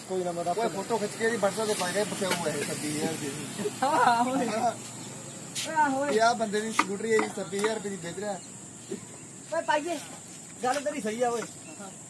कोई ना मैं कोई फोटो खींच के WhatsApp पे पा गए फसे हुए है 26,000 दी। हां ओए या बंदे दी स्कूटरी 26,000 रुपए दी बेच रहा है। ओए पाइए गल तेरी सही है ओए।